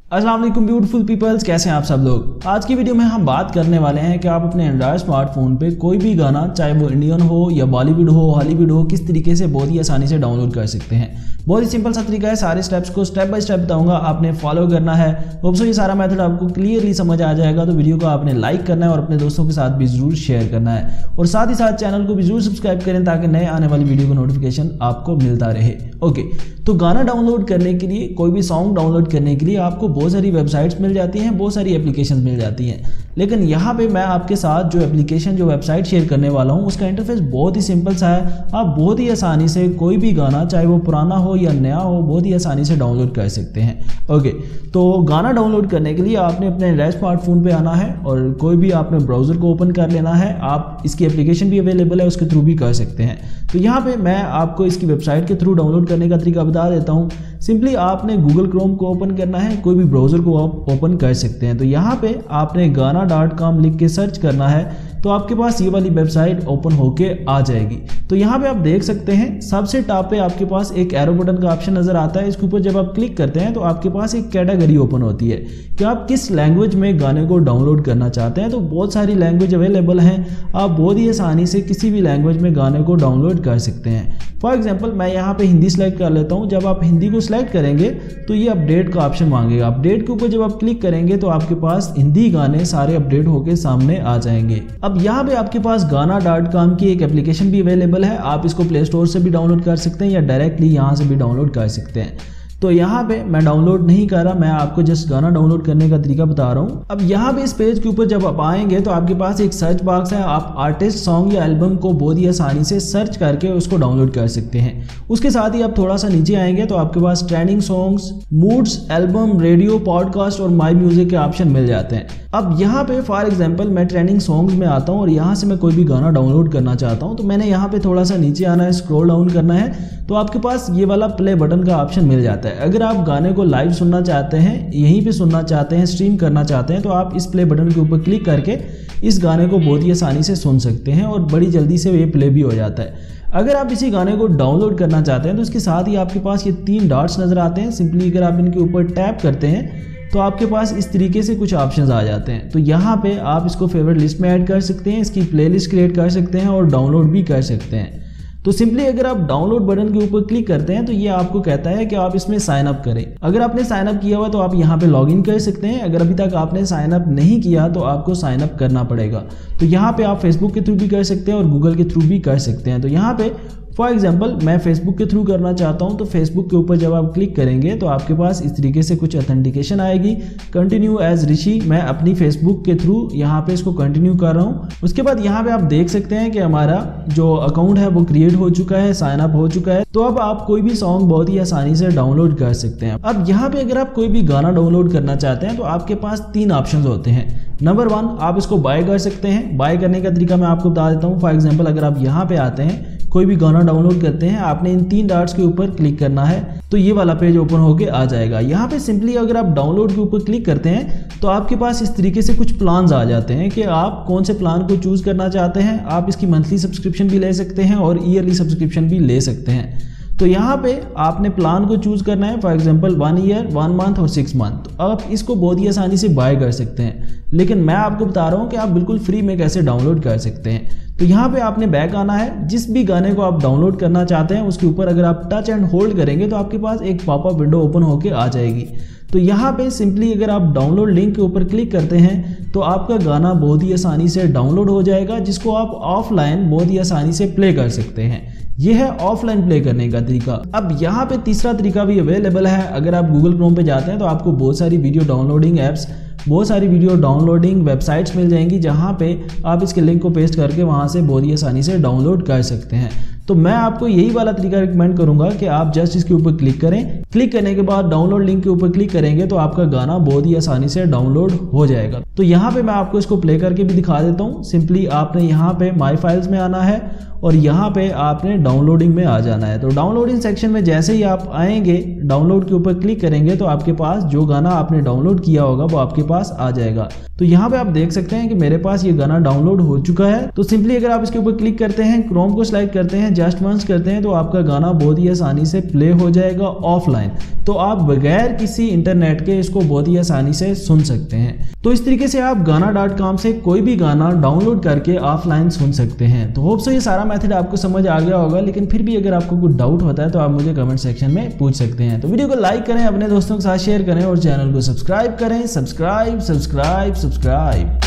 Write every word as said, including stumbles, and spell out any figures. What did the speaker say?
अस्सलाम वालेकुम beautiful peoples, कैसे हैं आप सब लोग। आज की वीडियो में हम बात करने वाले हैं कि आप अपने एंड्रॉयड स्मार्टफोन पे कोई भी गाना, चाहे वो इंडियन हो या बॉलीवुड हो, हॉलीवुड हो, किस तरीके से बहुत ही आसानी से डाउनलोड कर सकते हैं। बहुत ही सिंपल सा तरीका है, सारे स्टेप्स को स्टेप बाय स्टेप बताऊंगा, आपने फॉलो करना है। होप सो ये सारा मेथड आपको क्लियरली समझ आ जाएगा। तो वीडियो को आपने लाइक करना है और अपने दोस्तों के साथ भी जरूर शेयर करना है, और साथ ही साथ चैनल को भी जरूर सब्सक्राइब करें ताकि नए आने वाली वीडियो का नोटिफिकेशन आपको मिलता रहे। ओके, तो गाना डाउनलोड करने के लिए, कोई भी सॉन्ग डाउनलोड करने के लिए आपको बहुत सारी वेबसाइट्स मिल जाती हैं, बहुत सारी एप्लीकेशन मिल जाती हैं। लेकिन यहाँ पे मैं आपके साथ जो एप्लीकेशन, जो वेबसाइट शेयर करने वाला हूँ, उसका इंटरफेस बहुत ही सिंपल सा है। आप बहुत ही आसानी से कोई भी गाना, चाहे वो पुराना हो या नया हो, बहुत ही आसानी से डाउनलोड कर सकते हैं। ओके, तो गाना डाउनलोड करने के लिए आपने अपने एंड्रॉयड स्मार्टफोन पे आना है और कोई भी आपने ब्राउज़र को ओपन कर लेना है। आप इसकी एप्लीकेशन भी अवेलेबल है, उसके थ्रू भी कर सकते हैं। तो यहाँ पे मैं आपको इसकी वेबसाइट के थ्रू डाउनलोड करने का तरीका बता देता हूँ। सिंपली आपने गूगल क्रोम को ओपन करना है, कोई भी ब्राउज़र को आप ओपन कर सकते हैं। तो यहाँ पे आपने गाना डॉट कॉम लिख के सर्च करना है, तो आपके पास ये वाली वेबसाइट ओपन होके आ जाएगी। तो यहाँ पे आप देख सकते हैं सबसे टॉप पे आपके पास एक एरो बटन का ऑप्शन नजर आता है। इसके ऊपर जब आप क्लिक करते हैं तो आपके पास एक कैटेगरी ओपन होती है कि आप किस लैंग्वेज में गाने को डाउनलोड करना चाहते हैं। तो बहुत सारी लैंग्वेज अवेलेबल हैं, आप बहुत ही आसानी से किसी भी लैंग्वेज में गाने को डाउनलोड कर सकते हैं। फॉर एग्जाम्पल मैं यहाँ पे हिंदी सेलेक्ट कर लेता हूँ। जब आप हिंदी को सिलेक्ट करेंगे तो ये अपडेट का ऑप्शन मांगेगा। अपडेट के ऊपर जब आप क्लिक करेंगे तो आपके पास हिंदी गाने सारे अपडेट होके सामने आ जाएंगे। अब यहाँ पे आपके पास गाना डॉट कॉम की एक एप्लीकेशन भी अवेलेबल है। आप इसको प्ले स्टोर से भी डाउनलोड कर सकते हैं या डायरेक्टली यहाँ से भी डाउनलोड कर सकते हैं। तो यहाँ पे मैं डाउनलोड नहीं कर रहा, मैं आपको जस्ट गाना डाउनलोड करने का तरीका बता रहा हूँ। अब यहाँ पे इस पेज के ऊपर जब आप आएंगे तो आपके पास एक सर्च बॉक्स है। आप आर्टिस्ट, सॉन्ग या एल्बम को बहुत ही आसानी से सर्च करके उसको डाउनलोड कर सकते हैं। उसके साथ ही आप थोड़ा सा नीचे आएंगे तो आपके पास trending songs, moods, album, radio, podcast और माई म्यूजिक के ऑप्शन मिल जाते हैं। अब यहाँ पे फॉर एग्जाम्पल मैं ट्रेंडिंग सॉन्ग्स में आता हूँ और यहाँ से मैं कोई भी गाना डाउनलोड करना चाहता हूँ। तो मैंने यहाँ पे थोड़ा सा नीचे आना है, स्क्रॉल डाउन करना है, तो आपके पास ये वाला प्ले बटन का ऑप्शन मिल जाता है। अगर आप गाने को लाइव सुनना चाहते हैं, यहीं पे सुनना चाहते हैं, स्ट्रीम करना चाहते हैं, तो आप इस प्ले बटन के ऊपर क्लिक करके इस गाने को बहुत ही आसानी से सुन सकते हैं और बड़ी जल्दी से ये प्ले भी हो जाता है। अगर आप इसी गाने को डाउनलोड करना चाहते हैं तो इसके साथ ही आपके पास ये तीन डॉट्स नज़र आते हैं। सिंपली अगर आप इनके ऊपर टैप करते हैं तो आपके पास इस तरीके से कुछ ऑप्शंस आ जाते हैं। तो यहाँ पे आप इसको फेवरेट लिस्ट में ऐड कर सकते हैं, इसकी प्लेलिस्ट क्रिएट कर सकते हैं और डाउनलोड भी कर सकते हैं। तो सिंपली अगर आप डाउनलोड बटन के ऊपर क्लिक करते हैं तो ये आपको कहता है कि आप इसमें साइन अप करें। अगर आपने साइन अप किया हुआ तो आप यहाँ पे लॉगिन कर सकते हैं। अगर अभी तक आपने साइन अप नहीं किया तो आपको साइन अप करना पड़ेगा। तो यहाँ पे आप फेसबुक के थ्रू भी कर सकते हैं और गूगल के थ्रू भी कर सकते हैं। तो यहाँ पे फॉर एग्जाम्पल मैं फेसबुक के थ्रू करना चाहता हूँ, तो फेसबुक के ऊपर जब आप क्लिक करेंगे तो आपके पास इस तरीके से कुछ ऑथेंटिकेशन आएगी। कंटिन्यू एज ऋषि, मैं अपनी फेसबुक के थ्रू यहाँ पे इसको कंटिन्यू कर रहा हूँ। उसके बाद यहाँ पे आप देख सकते हैं कि हमारा जो अकाउंट है वो क्रिएट हो चुका है, साइन अप हो चुका है। तो अब आप कोई भी सॉन्ग बहुत ही आसानी से डाउनलोड कर सकते हैं। अब यहाँ पे अगर आप कोई भी गाना डाउनलोड करना चाहते हैं तो आपके पास तीन ऑप्शन होते हैं। नंबर वन, आप इसको बाय कर सकते हैं। बाय करने का तरीका मैं आपको बता देता हूँ। फॉर एग्जाम्पल अगर आप यहाँ पे आते हैं, कोई भी गाना डाउनलोड करते हैं, आपने इन तीन डॉट्स के ऊपर क्लिक करना है तो ये वाला पेज ओपन होके आ जाएगा। यहाँ पे सिंपली अगर आप डाउनलोड के ऊपर क्लिक करते हैं तो आपके पास इस तरीके से कुछ प्लान्स आ जाते हैं कि आप कौन से प्लान को चूज करना चाहते हैं। आप इसकी मंथली सब्सक्रिप्शन भी ले सकते हैं और ईयरली सब्सक्रिप्शन भी ले सकते हैं। तो यहाँ पे आपने प्लान को चूज करना है, for example one year, one month और सिक्स मंथ। तो आप इसको बहुत ही आसानी से बाय कर सकते हैं, लेकिन मैं आपको बता रहा हूँ कि आप बिल्कुल फ्री में कैसे डाउनलोड कर सकते हैं। तो यहाँ पे आपने बैक आना है, जिस भी गाने को आप डाउनलोड करना चाहते हैं उसके ऊपर अगर आप टच एंड होल्ड करेंगे तो आपके पास एक पॉपअप विंडो ओपन होके आ जाएगी। तो यहाँ पे सिंपली अगर आप डाउनलोड लिंक के ऊपर क्लिक करते हैं तो आपका गाना बहुत ही आसानी से डाउनलोड हो जाएगा, जिसको आप ऑफलाइन बहुत ही आसानी से प्ले कर सकते हैं। यह है ऑफलाइन प्ले करने का तरीका। अब यहाँ पे तीसरा तरीका भी अवेलेबल है। अगर आप गूगल क्रोम पे जाते हैं तो आपको बहुत सारी वीडियो डाउनलोडिंग ऐप्स, बहुत सारी वीडियो डाउनलोडिंग वेबसाइट्स मिल जाएंगी, जहाँ पे आप इसके लिंक को पेस्ट करके वहाँ से बहुत ही आसानी से डाउनलोड कर सकते हैं। तो मैं आपको यही वाला तरीका रिकमेंड करूंगा कि आप जस्ट इसके ऊपर क्लिक करें। क्लिक करने के बाद डाउनलोड लिंक के ऊपर क्लिक करेंगे तो आपका गाना बहुत ही आसानी से डाउनलोड हो जाएगा। तो यहाँ पे मैं आपको इसको प्ले करके भी दिखा देता हूँ। सिंपली आपने यहाँ पे माई फाइल्स में आना है और यहाँ पे आपने डाउनलोडिंग में आ जाना है। तो डाउनलोडिंग सेक्शन में जैसे ही आप आएंगे, डाउनलोड के ऊपर क्लिक करेंगे तो आपके पास जो गाना आपने डाउनलोड किया होगा वो आपके पास आ जाएगा। तो यहाँ पे आप देख सकते हैं कि मेरे पास ये गाना डाउनलोड हो चुका है। तो सिंपली अगर आप इसके ऊपर क्लिक करते हैं, क्रोम को सिलेक्ट करते हैं, जस्ट वंस करते हैं तो आपका गाना बहुत ही आसानी से प्ले हो जाएगा ऑफलाइन। तो आप बगैर किसी इंटरनेट के इसको बहुत ही आसानी से सुन सकते हैं। तो इस तरीके से आप गाना डॉट कॉम से कोई भी गाना डाउनलोड करके ऑफलाइन सुन सकते हैं। तो होप सो ये सारा मेथड आपको समझ आ गया होगा, लेकिन फिर भी अगर आपको कुछ डाउट होता है तो आप मुझे कमेंट सेक्शन में पूछ सकते हैं। तो वीडियो को लाइक करें, अपने दोस्तों के साथ शेयर करें और चैनल को सब्सक्राइब करें। Subscribe subscribe subscribe